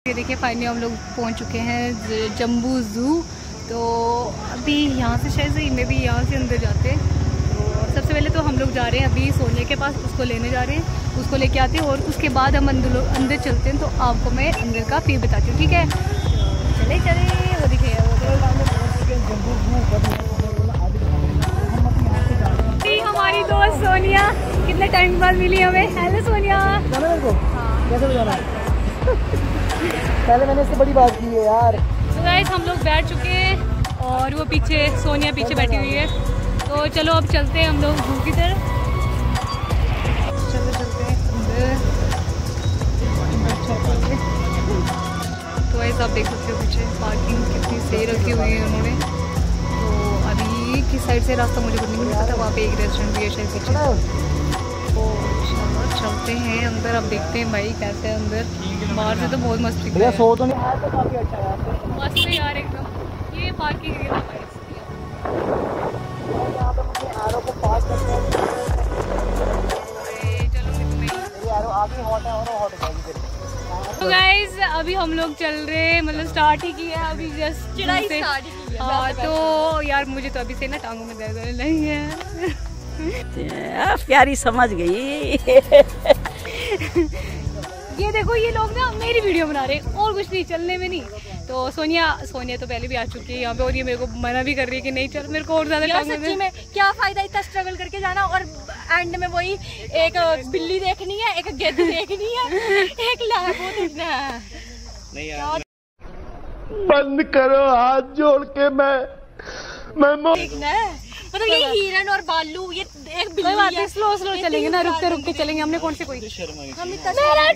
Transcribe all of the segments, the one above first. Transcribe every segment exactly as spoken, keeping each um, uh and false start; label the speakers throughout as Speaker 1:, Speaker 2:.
Speaker 1: ये देखिए फाइनली हम लोग पहुंच चुके हैं जम्बू ज़ू। तो अभी यहाँ से शायद से मैं भी यहाँ से अंदर जाते हैं। तो सबसे पहले तो हम लोग जा रहे हैं अभी सोनिया के पास, उसको लेने जा रहे हैं, उसको लेके आते हैं और उसके बाद हम अंदर अंदर चलते हैं। तो आपको मैं अंदर का व्यू बताती हूँ, ठीक है? चले चले वो दिखे हमारी दोस्त सोनिया कितने टाइम बाद मिली हमें। हेलो सोनिया।
Speaker 2: कैसे बजाना है? पहले मैंने इससे बड़ी बात की है यार।
Speaker 1: तो गाइस हम लोग बैठ चुके हैं और वो पीछे सोनिया पीछे बैठी हुई है। तो चलो अब चलते हैं हम लोग ज़ू की तरफ। चलो चलते हैं अंदर। तो गाइस आप देख सकते हो पीछे पार्किंग कितनी सही रखी हुई है उन्होंने। तो अभी किस साइड से रास्ता मुझे नहीं मिल पता। वहाँ पे एक रेस्टोरेंट भी है शायद पीछे। तो चलते हैं अंदर, अब देखते हैं भाई कैसे है अंदर। बाहर से तो बहुत मस्त दिख रहा है।
Speaker 2: सो तो नहीं आया तो काफी अच्छा है।
Speaker 1: मस्त है यार एकदम। ये पार्किंग एरिया है।
Speaker 2: यहाँ पे मुझे एरो को पास करते हैं।
Speaker 1: चलो मैं
Speaker 2: एरो आगे हॉट है और हॉट हो जाएगी।
Speaker 1: तो गाइस अभी हम लोग चल रहे हैं, मतलब स्टार्ट ही किया है अभी जस्ट चढ़ाई स्टार्ट ही की है। हाँ तो यार मुझे तो अभी से ना टांगों में दर्द होने लगी है।
Speaker 3: प्यारी समझ गई।
Speaker 1: ये देखो ये लोग ना मेरी वीडियो बना रहे हैं और कुछ नहीं, चलने में नहीं। तो सोनिया सोनिया तो पहले भी आ चुकी है यहाँ पे और ये मेरे को मना भी कर रही है कि नहीं चल, मेरे को और ज्यादा टांगों में।
Speaker 4: में क्या फायदा इतना स्ट्रगल करके जाना और एंड में वही एक बिल्ली देखनी है, एक गेंद देखनी है, एक लाबो देखना है। नहीं यार
Speaker 2: बंद करो हाथ जोड़ के। मैं मैं
Speaker 4: देखना है मतलब ये हिरन और बालू, ये एक बिल्ली
Speaker 1: बात है। स्लो स्लो चलेंगे ना, रुकते रुकते चलेंगे। हमने कौन से कोई
Speaker 4: हम इतना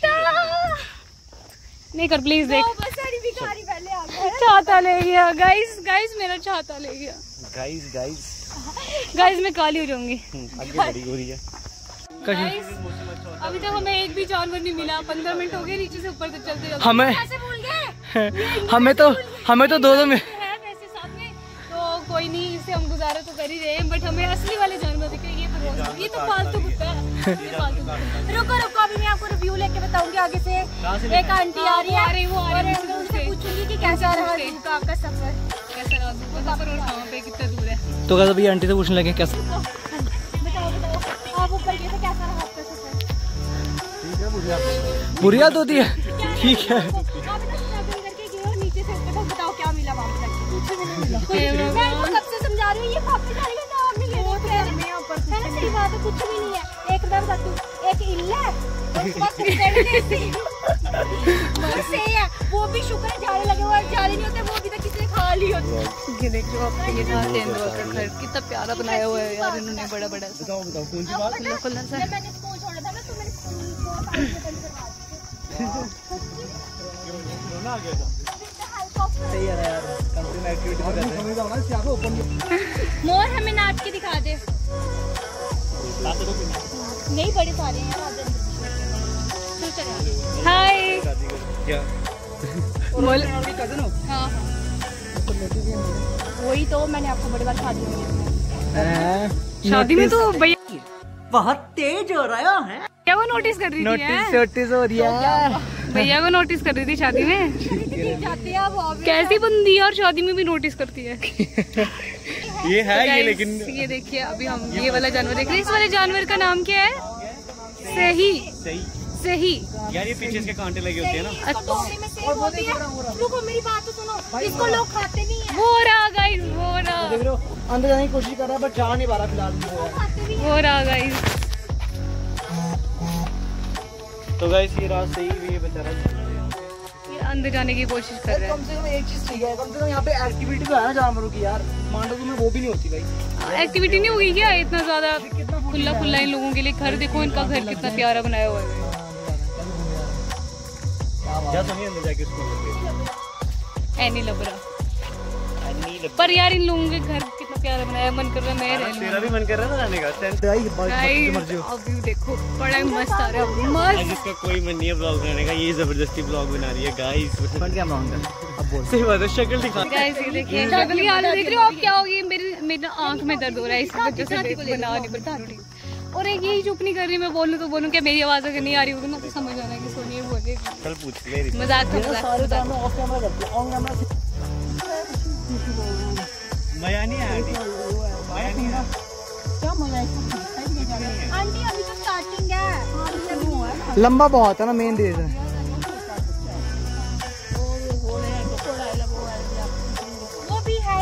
Speaker 1: नहीं कर प्लीज देख।
Speaker 4: भिखारी पहले आ गया,
Speaker 1: छाता ले गया गाइस। गाइस मेरा छाता ले गया।
Speaker 2: गाइस गाइस
Speaker 1: गाइस मैं काली हो जाऊंगी।
Speaker 2: आगे बड़ी हो रही है।
Speaker 1: गाइस अभी तक हमें एक भी जानवर नहीं मिला। पंद्रह मिनट हो गए नीचे से ऊपर तक चलते चलते।
Speaker 2: हमें
Speaker 4: कैसे भूल गए?
Speaker 2: हमें तो हमें तो दो दो में
Speaker 1: है वैसे साथ में। तो कोई नहीं, इससे हम गुजारा तो कर ही रहे हैं, बट हमें असली वाले जानवर दिख रहे हैं। ये तो ये तो फालतू कुत्ता है। ये फालतू कुत्ता है।
Speaker 4: रुको रुको अभी मैं आपको रिव्यू लेके बताऊंगी आगे से। एक आंटी आ रही है,
Speaker 1: वो आ रही है,
Speaker 4: और उनसे पूछूंगी कि कैसा रहा ज़ू का आपका सफर।
Speaker 1: कैसा रहा ज़ू का सफर और कहाँ पे कितना दूर है।
Speaker 2: तो क्या अभी आंटी से पूछने लगे कैसे?
Speaker 4: बताओ बताओ आप ऊपर गए थे, कैसा रहा आपका सफर?
Speaker 2: ठीक है, बुरी याद होती है। ठीक है,
Speaker 4: आप इतना स्ट्रगल करके गए हो नीचे से ऊपर तक, बताओ क्या मिला वहाँ पे? कुछ भी नहीं मिला। मैं इनको कब से समझा रही हूँ, ये वापस जाएगा ना, आप नहीं ले रहे थे। है ना सही बात है, कुछ भी नहीं है। एक बार बता तू, एक इल्ला है और उसका कुत्ते भी देसी बस से है। वो भी शुक्र है झाड़े लगे हुए, झाड़े नहीं होते वो भी तो किसी ने खा ली होती।
Speaker 1: ये देखो आप, ये था तेंदुआ का घर, कितना प्यारा बनाया हुआ है यार इन्होंने। बड़ा बड़ा सा
Speaker 2: बताओ बताओ कौन सी बात?
Speaker 1: खुला खुला सा।
Speaker 4: जब मैंने स्कूल छोड़ा था ना तो मैंने स्कूल को साइड से बंद करवा दिया।
Speaker 2: सही है यार, कंपनी में एक्टिविटी कर रहे हैं।
Speaker 4: मोर हमें नाच के दिखा दे। नहीं बड़े सारे हैं यार।
Speaker 1: हाय
Speaker 2: क्या
Speaker 1: बोल।
Speaker 2: कजन हो?
Speaker 4: हाँ वही तो मैंने आपको बड़ी बार शादी में
Speaker 1: शादी में तो भैया
Speaker 3: बहुत तेज हो रहा है।
Speaker 1: क्या वो नोटिस कर रही थी?
Speaker 2: नोटिस नोटिस हो रही है।
Speaker 1: भैया को नोटिस कर रही थी शादी में।
Speaker 4: जाती है वो
Speaker 1: कैसी बंदी है और शादी में भी नोटिस करती है।
Speaker 2: ये है
Speaker 1: तो
Speaker 2: ये
Speaker 1: guys,
Speaker 2: लेकिन
Speaker 1: ये देखिए अभी हम ये वाला जानवर देख रहे हैं। इस वाले जानवर का नाम क्या है? सही
Speaker 2: सही
Speaker 1: सही
Speaker 2: यार, ये पीछे इसके कांटे लगे होते हैं ना।
Speaker 4: रुको मेरी बात तो सुनो, इसको लोग खाते नहीं है।
Speaker 1: वो रहा गाइस, वो रहा
Speaker 2: देख रहे हो, अंदर जाने की कोशिश कर रहा है बट जा नहीं पा रहा फिलहाल।
Speaker 4: खाते नहीं
Speaker 1: वो रहा गाइस।
Speaker 2: तो गाइस ये रात सही भी ये बेचारा
Speaker 1: ये अंदर जाने की कोशिश कर रहा
Speaker 2: कम से कम एक चीज ठीक है, कम से कम यहाँ पे एक्टिविटी तो है ना जानवरों की यार। मांडव में वो भी नहीं होती भाई।
Speaker 1: है। एक्टिविटी नहीं होगी क्या इतना ज्यादा? खुला खुला इन लोगों के लिए घर देखो, इनका घर कितना प्यारा बनाया हुआ है।
Speaker 2: जा तो नहीं अंदर जाके उसको
Speaker 1: एनी लबरा। पर यार इन लोगों के घर कितना प्यारा बनाया, मन कर रहा है मैं रह
Speaker 2: तेरा भी मन कर रहा है ना रहने का।
Speaker 1: अभी देखो बड़ा ही मस्त आ रहा है, मस्त।
Speaker 2: जिसका कोई मन नहीं है ब्लॉग बनाने का, ये जबरदस्ती ब्लॉग बना रही है गाइस। क्या अब बोल सही बात है, शक्ल दिखा।
Speaker 1: गाइस ये देखिए शक्ल की हालत देख रहे हो आप क्या होगी। मेरी मेरी आंख में दर्द हो रहा है इस वजह से बना नहीं बता रही। और एक यही चुप नहीं कर रही, मैं बोलूँ तो बोलूँ क्या मेरी आवाज़ अगर नहीं आ रही होगी ना तो समझ आना है कि सोनिया बोल
Speaker 2: चल पूछ ले रही
Speaker 1: मजाक था, मजाक
Speaker 5: सारे ड्रामे ऑफ कैमरा करते हैं, ऑन कैमरा
Speaker 2: मजा नहीं आया आंटी, मजा नहीं आया।
Speaker 5: क्या मजा है?
Speaker 4: आंटी अभी तो स्टार्टिंग है।
Speaker 5: लंबा बहुत है ना, मेन रेस है।
Speaker 4: वो भी है।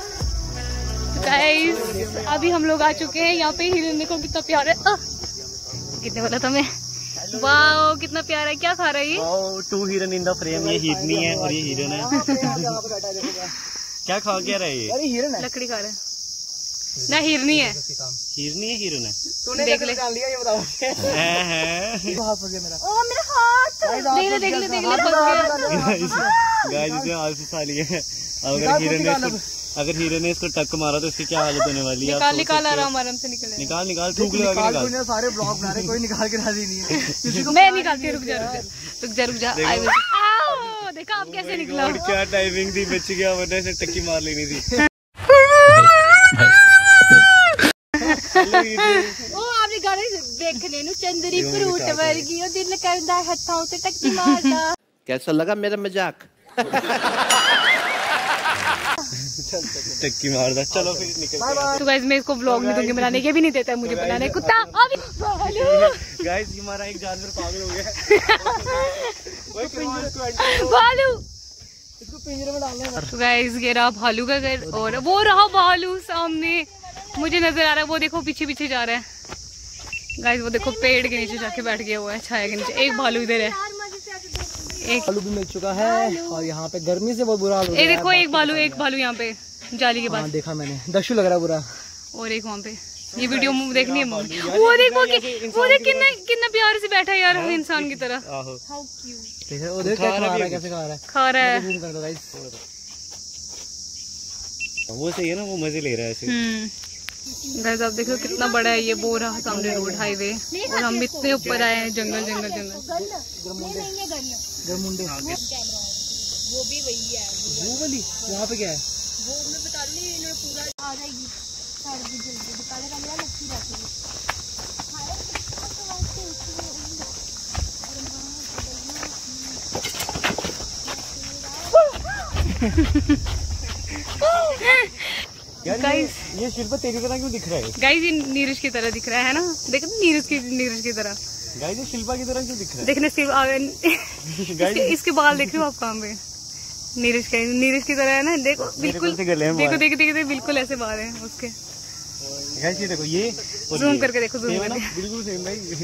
Speaker 1: गाइस अभी हम लोग आ चुके हैं यहाँ पे। हिरन देखो कितना प्यारा है। कितने बोला था मैं? वाओ कितना प्यारा है। क्या खा रहा है ये?
Speaker 2: टू हिरन इन द फ्रेम। ये हिरनी है और ये हिरन है। क्या खा क्या रहा है ये?
Speaker 5: अरे हिरन है।
Speaker 1: लकड़ी खा रहा है ना? हिरनी है।
Speaker 2: हिरनी है हिरन है?
Speaker 5: तूने
Speaker 1: देख ले।
Speaker 5: जान लिया, ये बताओ।
Speaker 2: है है
Speaker 5: हाथ फंस गया मेरा।
Speaker 4: ओ मेरा हाथ।
Speaker 1: देख ले देख ले देख ले फंस गया।
Speaker 2: गाइस इसमें आलसी साली है। अगर हिरन ने इसको अगर हिरन ने इसको टक मारा तो इसकी क्या हालत होने वाली है?
Speaker 1: निकाल निकाल आराम आराम से निकल।
Speaker 2: निकाल निकाल थूक लगा के निकाल।
Speaker 5: निकाल। सारे ब्लॉग बना रहे, कोई निकाल के राजी नहीं है। किसी को
Speaker 1: मैं निकालती हूँ। रुक जा रुक जा रुक जा रुक जा। I will. आओ देखा आप कैसे निकला।
Speaker 2: और क्या टाइमिंग थी, बच गया वरना इसे टक्की मार लेनी थी।
Speaker 4: ओ आपने गाने देखने नु चंदरी फ्रूट वर्गी और दिल करदा हथां ते टक्की मारदा।
Speaker 6: कैसा लगा मेरा मजाक?
Speaker 2: टक्की मार दा। चलो फिर निकल।
Speaker 1: तो गाइस मैं इसको व्लॉग में दूंगी बनाने, ये भी नहीं देता है मुझे बनाने। कुत्ता अभी
Speaker 2: गाइस हमारा एक जानवर पागल हो गया।
Speaker 1: भालू।
Speaker 5: इसको पिंजरे में डालना है।
Speaker 1: तो गाइस ये रहा भालू का घर और वो रहा भालू सामने मुझे नजर आ रहा है। वो देखो पीछे पीछे जा रहा है। गाइस वो देखो पेड़ के नीचे जाके बैठ गया हुआ है, छाया के नीचे। एक भालू इधर है। एक
Speaker 5: भालू भी मिल चुका है और यहाँ पे गर्मी से बहुत बुरा हाल हो
Speaker 1: ये
Speaker 5: रहा है।
Speaker 1: देखो एक भालू एक भालू यहाँ पे जाली के पास।
Speaker 5: हाँ, देखा मैंने, दशु लग रहा है बुरा।
Speaker 1: और एक वहाँ पे। ये वीडियो देखनी है मम्मी। वो देखो कि- वो देख कितना कितना प्यार से बैठा है यार, इंसान की तरह।
Speaker 2: आहो
Speaker 5: देख रहे हो, देख क्या खा रहा है, कैसे खा रहा है।
Speaker 1: खा रहा है।
Speaker 5: जूम कर दो गाइस।
Speaker 2: वो सही है ना, वो मजे ले रहा है ऐसे।
Speaker 1: हम्म गाइस आप देखो कितना बड़ा है ये। वो रहा सामने रोड हाईवे और हम इतने ऊपर आए हैं। जंगल जंगल जंगल।
Speaker 5: गरमुंडे
Speaker 4: वो भी वही है।
Speaker 5: वो वाली यहाँ पे क्या है?
Speaker 4: वो मैं बता रही हूँ, इन्होंने पूरा आ जाएगी सारी जल्दी दुकान का मेरा लक्की रहती
Speaker 2: यार
Speaker 1: गाइस
Speaker 2: ये शिल्पा तेरी तरह क्यों दिख रहा है?
Speaker 1: गाइस ये नीरज की तरह दिख रहा है ना? देखो नीरज की नीरज की तरह।
Speaker 2: गाइस ये शिल्पा की तरह क्यों दिख रहा है?
Speaker 1: देखने सिर्फ इसके, इसके बाल देख रहे हो आप कहाँ पे? नीरज का नीरज की तरह है ना? देखो बिल्कुल
Speaker 2: से गले हैं
Speaker 1: देखो
Speaker 2: बाल।
Speaker 1: देखो देखो देखो, बिल्कुल ऐसे बाल हैं उसके।
Speaker 2: गाइस ये देखो ये और
Speaker 1: जूम
Speaker 2: ये।
Speaker 1: करके देखो, जूम
Speaker 2: सेम है ना?
Speaker 1: करके।
Speaker 2: बिल्कुल सेम भाई।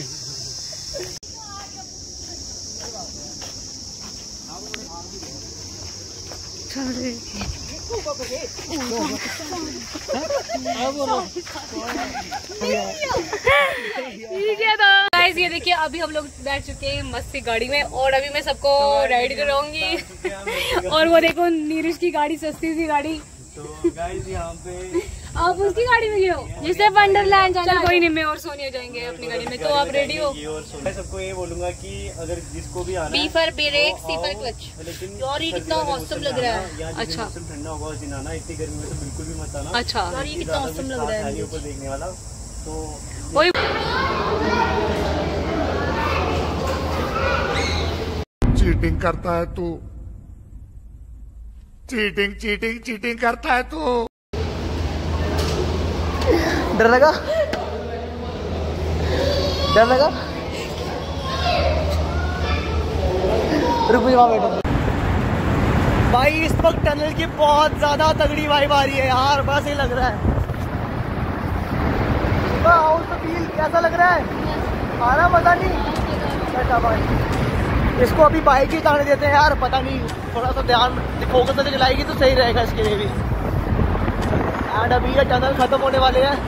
Speaker 1: गाइस ये देखिए अभी हम लोग बैठ चुके हैं मस्त सी गाड़ी में और अभी मैं सबको राइड कराऊंगी। और वो देखो नीरज की गाड़ी, सस्ती सी गाड़ी।
Speaker 2: तो गाइस यहाँ पे
Speaker 1: आप उसकी गाड़ी में गए हो जिससे वंडरलैंड जाना। चल कोई नहीं, मैं और सोनिया जाएंगे अपनी गाड़ी में। तो आप रेडी हो?
Speaker 2: ये और सुन- मैं सबको ये बोलूंगा कि अगर जिसको भी आना
Speaker 1: बी
Speaker 2: है
Speaker 1: फॉर ब्रेक,
Speaker 2: तो
Speaker 1: सी फॉर
Speaker 2: आओ,
Speaker 1: क्लच।
Speaker 2: लेकिन
Speaker 1: यार ये कितना
Speaker 2: सर्दियों के
Speaker 1: awesome
Speaker 2: मौसम
Speaker 1: लग
Speaker 2: में
Speaker 1: रहा
Speaker 2: आना,
Speaker 1: है।
Speaker 2: यहाँ जिस दिन
Speaker 1: अच्छा।
Speaker 2: मौसम ठंडा होगा उस दिन आना। इतनी गर्मी में तो बिल्कुल भी मत आना।
Speaker 1: अच्छा यार ये कितना awesome लग रहा है।
Speaker 2: ऊपर देखने वाला तो
Speaker 1: वही
Speaker 7: चीटिंग करता है तू, चीटिंग चीटिंग चीटिंग करता है तू।
Speaker 5: डर लगा? डर लगा? रुक वहाँ बैठो भाई। इस वक्त टनल की बहुत ज्यादा तगड़ी वाइब आ रही है यार, बड़ा सही लग रहा है। हाउस तो फील कैसा लग रहा है? आ रहा मजा नहीं? बैठा भाई, इसको अभी बाइक ही चलाने देते हैं यार। पता नहीं, थोड़ा सा ध्यान फोकस से चलाएगी तो सही रहेगा इसके लिए भी। एंड अभी ये टनल खत्म होने वाले हैं।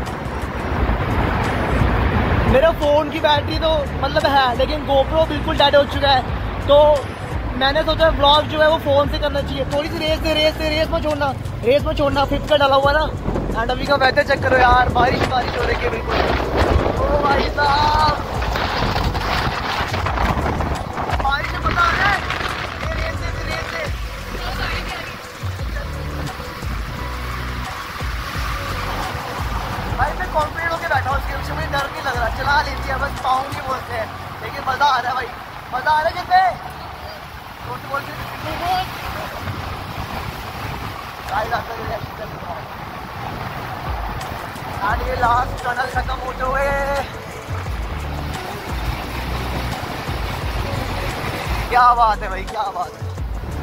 Speaker 5: मेरा फोन की बैटरी तो मतलब है, लेकिन गोप्रो बिल्कुल डेड हो चुका है। तो मैंने सोचा व्लॉग जो है वो फोन से करना चाहिए। थोड़ी सी रेस से रेस से रेस में छोड़ना रेस में छोड़ना फिफ्थ का डाला हुआ ना। एंड अभी का वेदर चेक करो यार, बारिश बारिश हो रही है बिल्कुल। ओ भाई साहब, बारिश में मजा आ रहा है। ये रेस से रेस से भाई मैं कॉन्फिडेंट होकर बैठा हूँ उसके पीछे, मुझे डर नहीं लग रहा। चला लेती है बस, पाऊंगी बोलते हैं, लेकिन मजा आ रहा है भाई। मजा आ रहा है कि ये लास्ट टनल खत्म होते हुए क्या बात है भाई, क्या बात है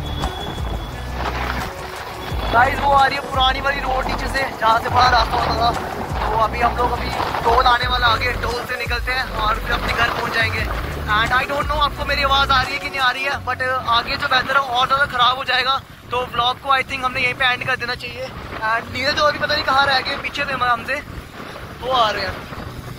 Speaker 5: गाइस। वो आ रही है पुरानी वाली रोड नीचे से जहाँ से बड़ा रास्ता होता था। तो अभी हम लोग अभी टोल आने वाला, आगे टोल से निकलते हैं और फिर अपने घर पहुँच जाएंगे। एंड आई डोंट नो आपको मेरी आवाज़ आ रही है कि नहीं आ रही है, बट आगे जो वेदर है और ज़्यादा ख़राब हो जाएगा, तो व्लॉग को आई थिंक हमने यहीं पे एंड कर देना चाहिए। एंड नीरज जो अभी पता नहीं कहाँ रह गए, पीछे थे हमसे, वो आ रहे हैं।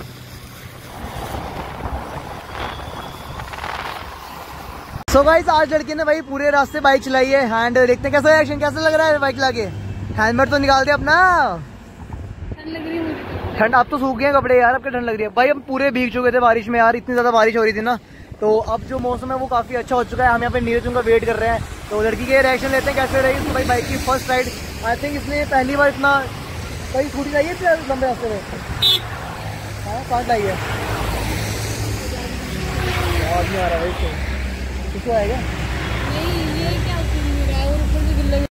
Speaker 5: सो so गाइस, आज लड़के ने भाई पूरे रास्ते बाइक चलाई है। एंड देखते हैं कैसा एक्शन, कैसा लग रहा है बाइक चला के। हेलमेट तो निकाल दे अपना,
Speaker 1: ठंड लग रही है मुझे।
Speaker 5: ठंड अब तो सूख गए कपड़े यार, अब क्या ठंड लग रही है भाई। हम पूरे भीग चुके थे बारिश में यार, इतनी ज्यादा बारिश हो रही थी ना। तो अब जो मौसम है वो काफी अच्छा हो चुका है। हम यहाँ पे नीरज उनका वेट कर रहे हैं, तो लड़की के रिएक्शन लेते हैं कैसे रही उसकी भाई बाइक की फर्स्ट राइड। आई थिंक इसने पहली बार इतना कहीं स्कूटी लाई है लंबे रास्ते में। हाँ कहाँ लाई है, आदमी आ रहा है इसको, इसको आएगा।
Speaker 1: नहीं, ये क्या